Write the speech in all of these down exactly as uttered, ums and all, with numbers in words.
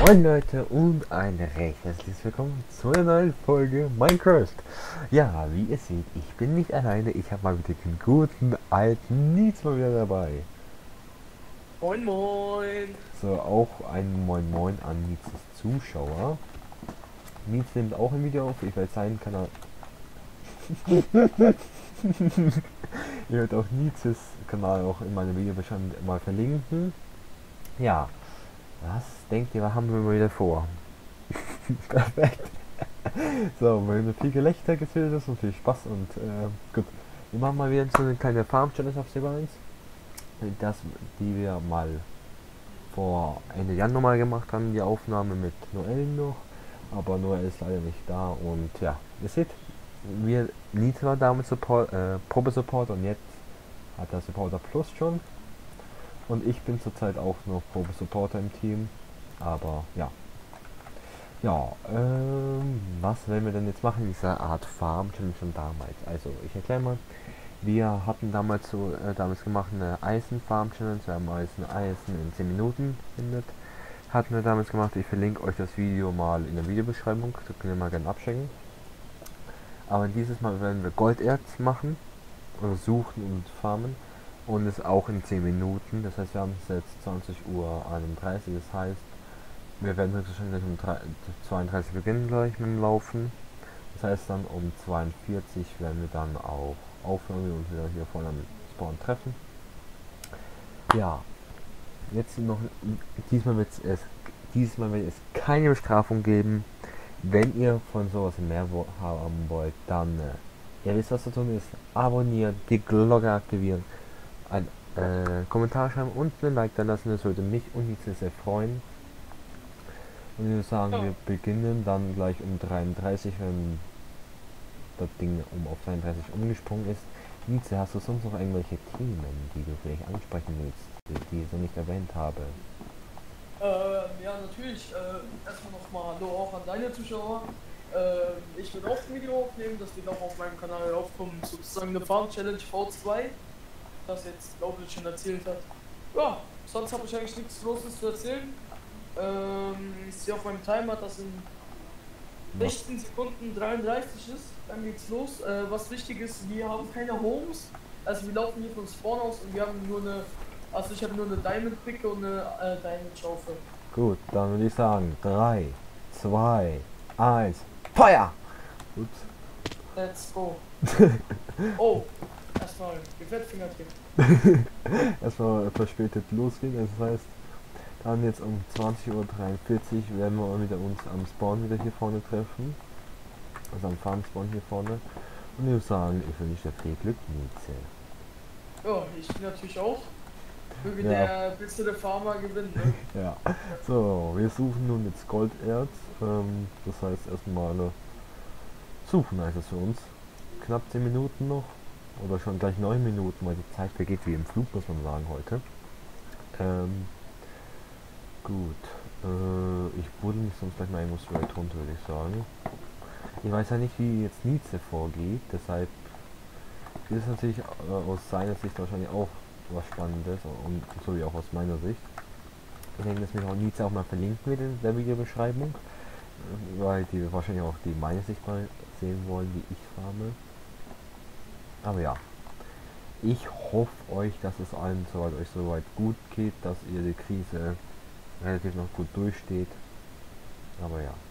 Moin Leute und ein recht herzliches Willkommen zu einer neuen Folge Minecraft. Ja, wie ihr seht, ich bin nicht alleine, ich habe mal wieder den guten alten Nils mal wieder dabei. Moin Moin! So, auch ein Moin Moin an Nils' Zuschauer. Nils nimmt auch ein Video auf, ich werde seinen Kanal... Ihr werdet auch Nils' Kanal auch in meiner Videobeschreibung mal verlinken. Ja, was denkt ihr, was haben wir mal wieder vor? Perfekt. So, weil viel Gelächter gefehlt ist und viel Spaß und äh, gut. Wir machen mal wieder so eine kleine Farm Challenge auf Silber eins. Das, die wir mal vor Ende Januar mal gemacht haben, die Aufnahme mit Noel noch. Aber Noel ist leider nicht da und ja, ihr seht, wir Nils war damals Support, äh, Probe-Support und jetzt hat er Supporter Plus schon. Und ich bin zurzeit auch noch Probe-Supporter im Team. Aber ja. Ja, ähm, was werden wir denn jetzt machen in dieser Art Farm Challenge von damals? Also, ich erkläre mal. Wir hatten damals so, äh, damals gemacht eine Eisen Farm Challenge, wir haben Eisen, Eisen in zehn Minuten findet. Hatten wir damals gemacht, ich verlinke euch das Video mal in der Videobeschreibung, da könnt ihr mal gerne abchecken. Aber dieses Mal werden wir Golderz machen, oder suchen und farmen. Und es auch in zehn Minuten, das heißt wir haben es jetzt zwanzig Uhr einunddreißig, das heißt wir werden höchstwahrscheinlich um zweiunddreißig beginnen gleich mit dem Laufen. Das heißt dann um zweiundvierzig werden wir dann auch aufhören und wieder hier vorne am Spawn treffen. Ja, jetzt noch, diesmal wird es, diesmal wird es keine Bestrafung geben. Wenn ihr von sowas mehr haben wollt, dann, äh, ihr wisst was zu tun ist, abonnieren, die Glocke aktivieren, ein äh, Kommentar schreiben und einen Like da lassen, das würde mich und Nils sehr freuen. Und ich würde sagen, Ja. wir beginnen dann gleich um dreiunddreißig, wenn das Ding um auf dreiunddreißig umgesprungen ist. Nils, hast du sonst noch irgendwelche Themen, die du vielleicht ansprechen willst, die ich so nicht erwähnt habe? Äh, ja, natürlich. Äh, erstmal nochmal Hallo auch an deine Zuschauer. Äh, ich will auch ein Video aufnehmen, das wird auch auf meinem Kanal aufkommen. Sozusagen eine Farm Challenge V zwei, das jetzt glaube ich schon erzählt hat. Ja, sonst habe ich eigentlich nichts Großes zu erzählen. Ähm, ich sehe auf meinem Timer, dass in sechzehn Sekunden dreiunddreißig ist. Dann geht's los. Äh, was wichtig ist, wir haben keine Homes. Also wir laufen hier vom Spawn aus und wir haben nur eine, also ich habe nur eine Diamond Picke und eine äh, Diamond Schaufel. Gut, dann würde ich sagen, drei, zwei, eins, Feuer! Ups. Let's go. Oh, erstmal Gefettfingertipp. Erstmal verspätet losging, das heißt, dann jetzt um zwanzig Uhr dreiundvierzig werden wir wieder uns am Spawn wieder hier vorne treffen. Also am Farm-Spawn hier vorne. Und ich würde sagen, ich wünsche dir viel Glück, Nils. Ja, ich natürlich auch. Möge Ja. der bessere Farmer gewinnen. Ne? Ja. So, wir suchen nun jetzt Golderz. Ähm, das heißt erstmal äh, suchen heißt es für uns. Knapp zehn Minuten noch. Oder schon gleich neun Minuten, weil die Zeit vergeht wie im Flug, muss man sagen, heute. Ähm, gut. Äh, ich buddel mich sonst gleich mal irgendwo straight runter, würde ich sagen. Ich weiß ja nicht, wie jetzt Nietzsche vorgeht, deshalb ist es natürlich äh, aus seiner Sicht wahrscheinlich auch was Spannendes, und so wie auch aus meiner Sicht. Ich denke, dass wir auch Nietzsche auch mal verlinken wird in der Videobeschreibung, weil die wahrscheinlich auch die meine Sicht mal sehen wollen, wie ich farme. Aber ja, ich hoffe euch, dass es allen soweit euch soweit gut geht, dass ihr die Krise relativ noch gut durchsteht. Aber ja.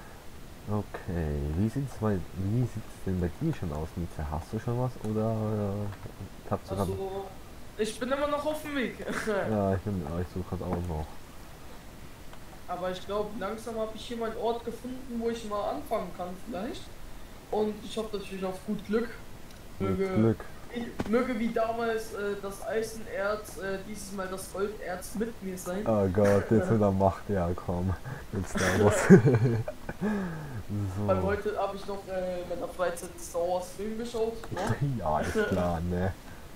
Okay, wie sieht's bei wie sieht's denn bei dir schon aus, Nietzsche? Hast du schon was oder äh, habt ihr grad... Also, ich bin immer noch auf dem Weg. Ja, ich bin ich suche gerade auch noch. Aber ich glaube, langsam habe ich hier meinen Ort gefunden, wo ich mal anfangen kann vielleicht. Und ich hoffe natürlich auf gut Glück. Mit Möge, Glück. ich, möge wie damals äh, das Eisenerz, äh, dieses Mal das Golderz mit mir sein. Oh Gott, jetzt wieder Macht, ja komm. Jetzt da was. Weil So. heute habe ich noch äh, in meiner Freizeit Star Wars Film geschaut. Ne? Ja, ist klar, ne?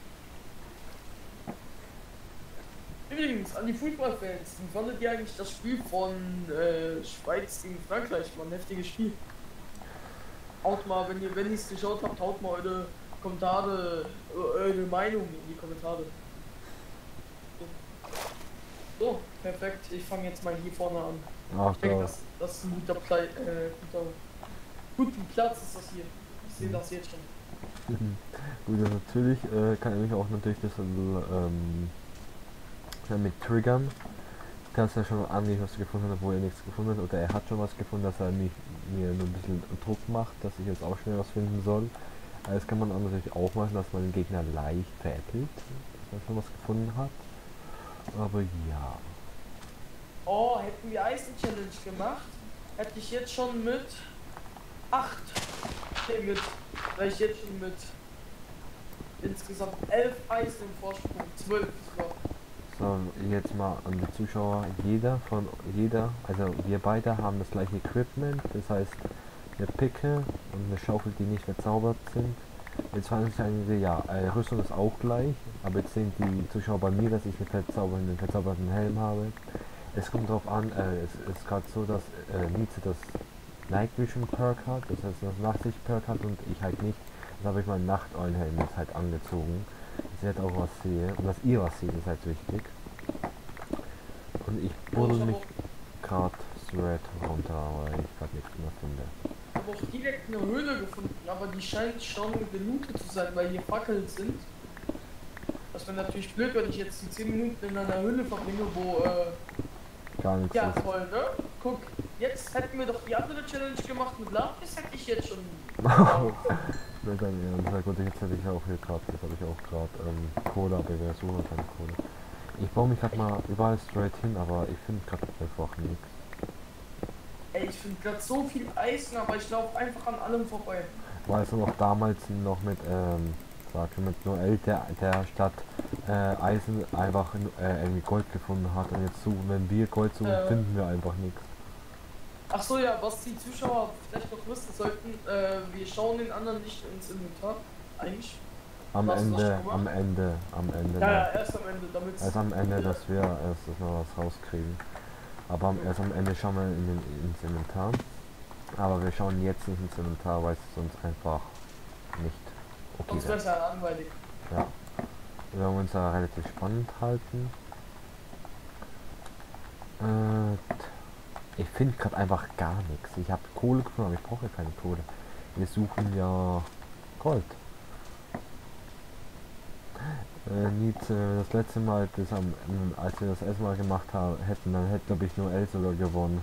Übrigens, an die Fußballfans, wie fandet ihr eigentlich das Spiel von äh, Schweiz gegen Frankreich? War ein heftiges Spiel. Haut mal, wenn ihr, wenn ihr es geschaut habt, haut mal eure Kommentare, äh, eure Meinung in die Kommentare. So, so perfekt. Ich fange jetzt mal hier vorne an. Ach Ich denke, Gott. das, das ist ein guter, Pla äh, guter guten Platz ist das hier. Ich sehe das jetzt schon. Gut, also natürlich äh, kann er mich auch natürlich das ähm, ja, mit triggern. Kannst ja schon angehen, was er gefunden hat, wo er nichts gefunden hat, oder er hat schon was gefunden, dass er mich, mir nur ein bisschen Druck macht, dass ich jetzt auch schnell was finden soll. Aber das kann man natürlich auch machen, dass man den Gegner leicht veräppelt, dass er schon was gefunden hat. Aber ja. Oh, hätten wir Eisen Challenge gemacht, hätte ich jetzt schon mit acht, nee, mit, wäre ich jetzt schon mit insgesamt elf Eisen im Vorsprung, zwölf sogar. So, jetzt mal an die Zuschauer. Jeder von jeder, also wir beide haben das gleiche Equipment, das heißt eine Picke und eine Schaufel, die nicht verzaubert sind. Jetzt fragen sich einige, ja, äh, Rüstung ist auch gleich, aber jetzt sehen die Zuschauer bei mir, dass ich einen verzaubernden, einen verzauberten Helm habe. Es kommt darauf an, äh, es ist gerade so, dass äh, Nietzsche das Night Vision Perk hat, das heißt das Nachtsicht Perk hat und ich halt nicht. Da habe ich meinen Nachteulenhelm jetzt halt angezogen. Dass ich halt auch was sehe und dass ihr was seht, ist halt wichtig. Und ich buddel mich gerade Thread runter, weil ich gerade nichts mehr finde. Ich habe auch direkt eine Höhle gefunden, aber die scheint schon gelootet zu sein, weil hier Fackeln sind. Das wäre natürlich blöd, wenn ich jetzt die zehn Minuten in einer Höhle verbringe, wo äh, Gar nichts ja, ist. toll, ne? Guck, jetzt hätten wir doch die andere Challenge gemacht mit Lapis, hätte ich jetzt schon. Ja, dann, ja, sehr gut, jetzt hätte ich auch hier gerade, jetzt habe ich auch gerade ähm, Kohle, aber wir suchen keine Kohle. Ich baue mich gerade mal überall straight hin, aber ich finde gerade einfach nichts. Ey, ich finde gerade so viel Eisen, aber ich laufe einfach an allem vorbei. Weißt du noch damals noch mit, ähm, sag ich mit Noel, der, der statt äh, Eisen einfach äh, irgendwie Gold gefunden hat und jetzt suchen, wenn wir Gold suchen, Äh. finden wir einfach nichts. Ach so, ja, was die Zuschauer vielleicht noch wissen sollten, äh, wir schauen den anderen nicht ins Inventar, eigentlich. Am Hast du das Ende, schon gemacht? am Ende, am Ende. Ja, noch. ja, erst am Ende, damit Erst am Ende, dass wir erst das noch was rauskriegen. Aber am, erst am Ende schauen wir in den, ins Inventar. Aber wir schauen jetzt nicht ins Inventar, weil es sonst einfach nicht okay sonst wäre. wäre es ja langweilig. Ja. Wir wollen uns da relativ spannend halten. Äh, ich finde gerade einfach gar nichts. Ich habe Kohle gefunden, aber ich brauche keine Kohle. Wir suchen ja Gold. Äh, Nietzsche, das letzte Mal, das am, als wir das erste Mal gemacht haben, hätten, dann hätte glaube ich nur El sogar gewonnen.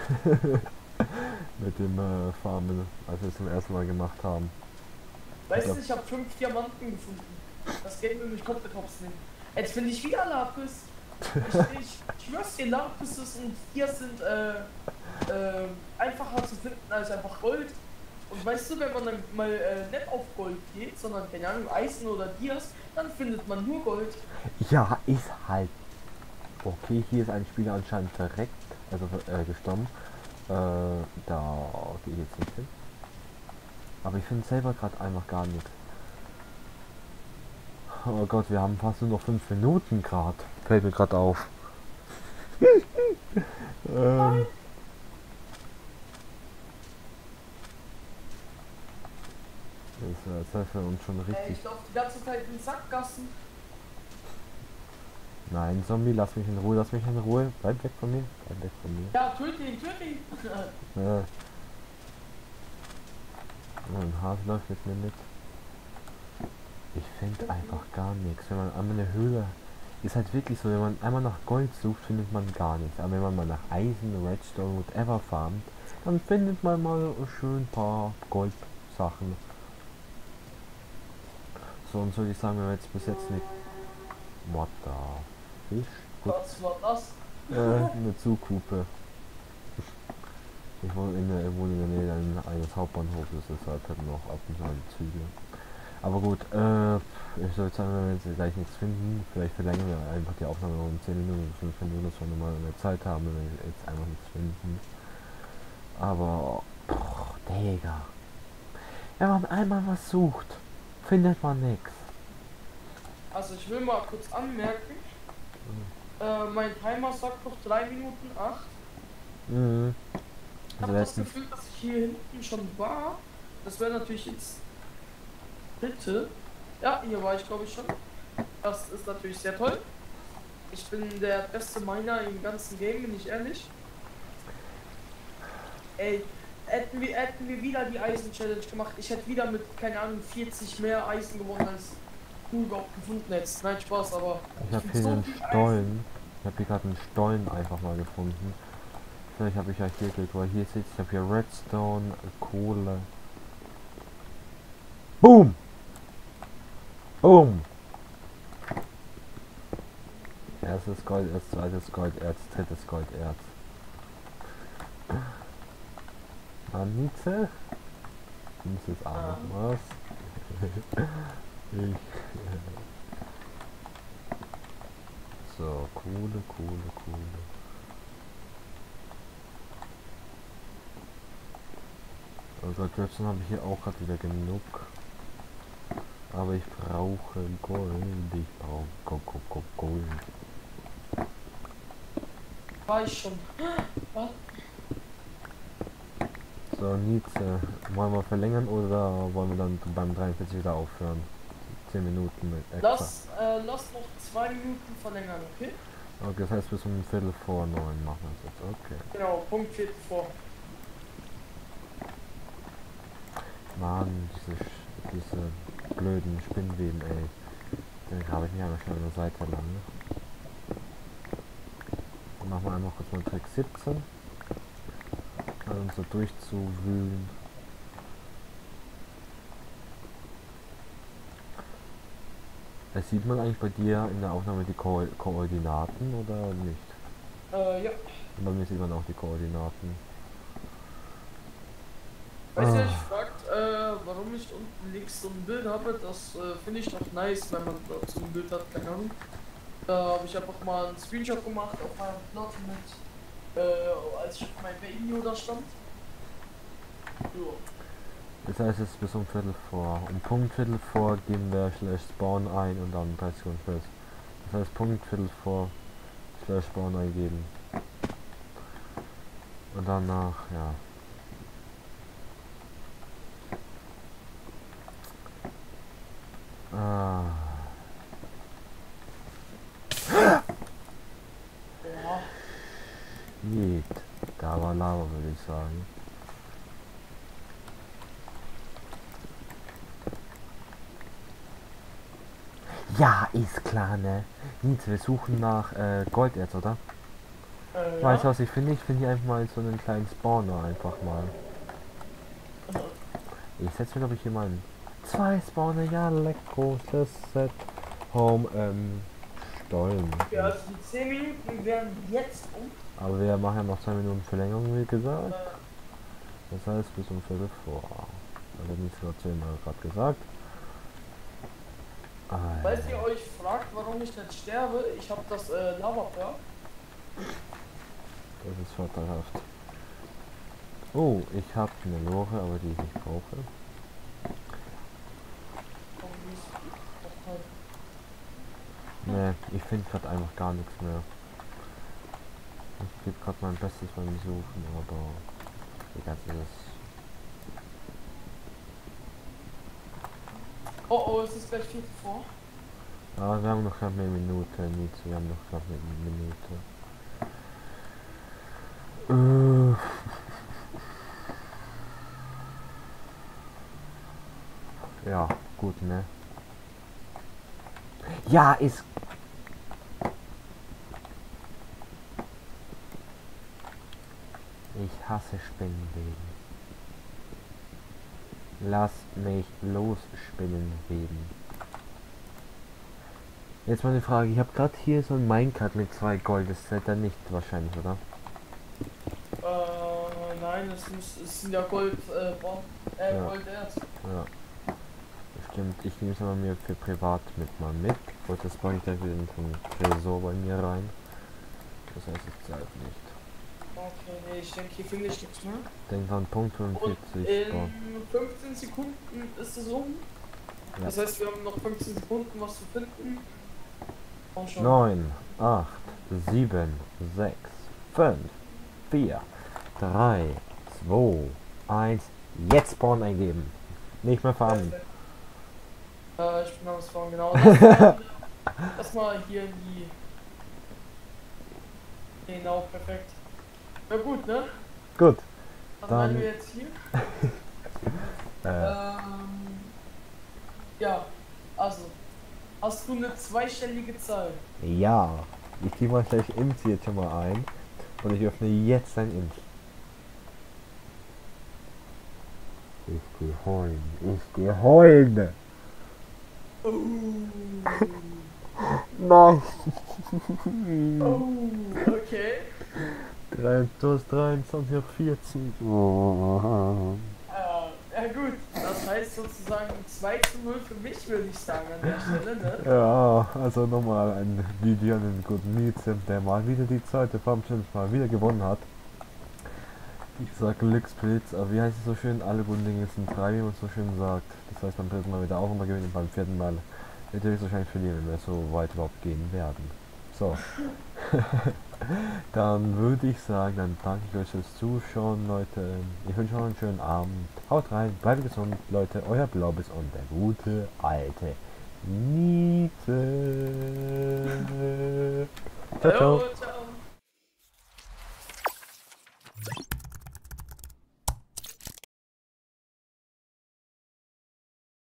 Mit dem äh, Farmen, als wir es zum ersten Mal gemacht haben. Weißt Ja. du, ich habe fünf Diamanten gefunden. Das Game will mich komplett hops nehmen. Jetzt finde ich wieder Lapis. Ich, ich, ich schwör's dir, Lapis und hier sind äh, äh, einfacher zu finden als einfach Gold. Und weißt du, wenn man dann mal äh, nicht auf Gold geht, sondern keine Ahnung, Eisen oder Dias, dann findet man nur Gold. Ja, ist halt. Okay, hier ist ein Spieler anscheinend verreckt, also äh, gestorben. Äh, da gehe ich jetzt nicht hin. Aber ich finde selber gerade einfach gar nichts. Oh Gott, wir haben fast nur noch fünf Minuten gerade. Fällt mir gerade auf. ähm. Das ist äh, für uns schon Äh, richtig. ich laufe die ganze Zeit in Sackgassen. Nein, Zombie, lass mich in Ruhe, lass mich in Ruhe. Bleib weg von mir. Bleib weg von mir. Ja, töte ihn, töte ihn. Ja. Oh, ein Hase läuft mit mir mit. Ich finde einfach gar nichts. Wenn man einmal eine Höhle. Ist halt wirklich so, wenn man einmal nach Gold sucht, findet man gar nichts. Aber wenn man mal nach Eisen, Redstone, whatever farmt, dann findet man mal schön ein paar Goldsachen. So, und so würde ich sagen, wenn wir jetzt bis jetzt nicht. What the Fisch? Gut. Was war das? Äh, eine Zughupe. Ich wohne in der, ich wohne in der Nähe eines, eines Hauptbahnhofs, deshalb hätten wir auch ab und zu eine Züge. Aber gut, äh, ich würde sagen, wenn wir jetzt gleich nichts finden, vielleicht verlängern wir einfach die Aufnahme noch um zehn Minuten, fünf Minuten, dass wir nochmal mehr Zeit haben, wenn wir jetzt einfach nichts finden. Aber, boah, Digga. Wenn man einmal was sucht, findet man nichts. Also ich will mal kurz anmerken, äh, mein Timer sagt noch drei Minuten acht. Mhm. Ich Also habe das letztens, Gefühl, dass ich hier hinten schon war. Das wäre natürlich jetzt bitte. Ja, hier war ich glaube ich schon. Das ist natürlich sehr toll. Ich bin der beste Miner im ganzen Game, bin ich ehrlich. Ey, hätten wir, hätten wir wieder die Eisen-Challenge gemacht, ich hätte wieder mit, keine Ahnung, vierzig mehr Eisen gewonnen, als du überhaupt gefunden hättest. Nein, Spaß, aber Ich habe find hier so den viel Stollen. Ich habe hier gerade einen Stollen einfach mal gefunden. Vielleicht habe ich ja hier Glück, weil hier sitzt, ich habe hier Redstone, Kohle. Boom! Boom! Erstes Golderz, zweites Golderz, drittes Golderz. Manize? Das ist auch noch was. ich. So, Kohle, Kohle, Kohle. Also Redstone habe ich hier auch gerade wieder genug. Aber ich brauche Gold. Ich brauche Go Go Go Gold. war ich schon. Was? So, Nietzsche. Wollen wir verlängern oder wollen wir dann beim dreiundvierzig wieder aufhören? zehn Minuten mit extra. Lass, äh, lass noch zwei Minuten verlängern, okay? Okay, das heißt bis um Viertel vor neun machen wir es jetzt. Okay. Genau, Punkt Viertel vor. Mann, diese, Sch- diese blöden Spinnweben, ey. Den habe ich nicht einmal schnell an der Seite lang. Ne? Dann machen wir einmal kurz mal Trick siebzehn. An uns so durchzuwühlen. Das sieht man eigentlich bei dir in der Aufnahme die Ko Koordinaten oder nicht? Äh, ja. Und bei mir sieht man auch die Koordinaten. Weißt du, Ah. ich fragt, äh, warum ich unten links so ein Bild habe, das äh, finde ich doch nice, wenn man dort so ein Bild hat, keine Ahnung. Da habe ich einfach mal einen Screenshot gemacht auf meinem Plot mit, äh, als ich auf mein Video da stand. So. Das heißt, es ist bis um Viertel vor. Um Punkt Viertel vor geben wir slash spawn ein und dann dreißig Sekunden Frist. Das heißt, Punkt Viertel vor slash spawn eingeben. Und danach, ja. Ah. Ja. Geht. Da war Lava, würde ich sagen. Ja, ist klar, ne? Nietz, wir suchen nach äh, Golderz, oder? Äh, Weißt du, ja. was ich finde? Ich finde hier einfach mal so einen kleinen Spawner einfach mal. Ich setze mir, glaube ich, hier mal einen. Zwei Spawner, ja, lecker. Das Set. Home, ähm, Stollen. Ja, also die zehn Minuten werden jetzt um. Aber wir machen ja noch zwei Minuten Verlängerung, wie gesagt. Äh, Das heißt, bis um Viertel vor. Also nicht so zehnmal gerade gesagt. Ah, falls ihr euch fragt, warum ich nicht sterbe, ich habe das äh, Lava-Perk. das ist vorteilhaft. Oh, ich habe eine Lore, aber die ich nicht brauche. Ne, ich finde gerade einfach gar nichts mehr. Ich gebe gerade mein Bestes beim Suchen, aber die ganze ist. Oh oh, es ist gleich Viertel vor. Ah, wir haben noch knapp eine Minute, Nietzsche, wir haben noch knapp eine Minute. Äh. Ja, gut, ne? Ja, ist. Ich hasse Spinnenweben. Lass mich los, Spinnenweben. Jetzt mal eine Frage, ich habe gerade hier so ein Minecart mit zwei Gold, das seid ihr nicht wahrscheinlich, oder? Äh, nein, es, muss, es sind ja Gold, äh, Bon, äh, Ja. Golderz. Ja. Stimmt, ich nehme es aber mir für privat mit mal mit. Und das packe ich dann wieder in den Tresor bei mir rein. Das heißt, ich zahle nicht. Okay, nee, ich denke, hier finde ich nichts mehr. Denk an Punkt Und fünfundvierzig. Spawn. in fünfzehn Sekunden ist es um. Ja. Das heißt, wir haben noch fünfzehn Sekunden, was zu finden. Komm schon. neun, acht, sieben, sechs, fünf, vier, drei, zwei, eins. Jetzt Spawn eingeben. Nicht mehr farmen. Äh, ich bin am Spawn, genau. Lass mal, lass mal hier in die... Genau, perfekt. Ja gut, ne? Gut. Was Dann- meinen wir jetzt hier? Äh, Ähm, ja, also, hast du eine zweistellige Zahl? ja. Ich gehe mal gleich Int jetzt schon mal ein. Und ich öffne jetzt ein Int. Ich geh heulen. Ich geh heulen. Oh, Nein. oh, okay. drei, du hast dreiundzwanzig auf vierzig. Oh. Äh, ja gut, das heißt sozusagen zwei zu null für mich, würde ich sagen, an der Stelle, ne? Ja, also nochmal ein Video an den guten Nietzsche, der mal wieder die zweite Farm Challenge mal wieder gewonnen hat. Ich sag Glückspilz, aber wie heißt es so schön? Alle guten Dinge sind drei, wie man so schön sagt. Das heißt beim dritten Mal wieder auch immer gewinnen und beim vierten Mal wird er wahrscheinlich verlieren, wenn wir so weit überhaupt gehen werden. So. Dann würde ich sagen, dann danke ich euch fürs Zuschauen, Leute. Ich wünsche euch einen schönen Abend. Haut rein, bleibt gesund, Leute. Euer Blaubis und der gute alte Nietzsche. Ciao, ciao. Jo,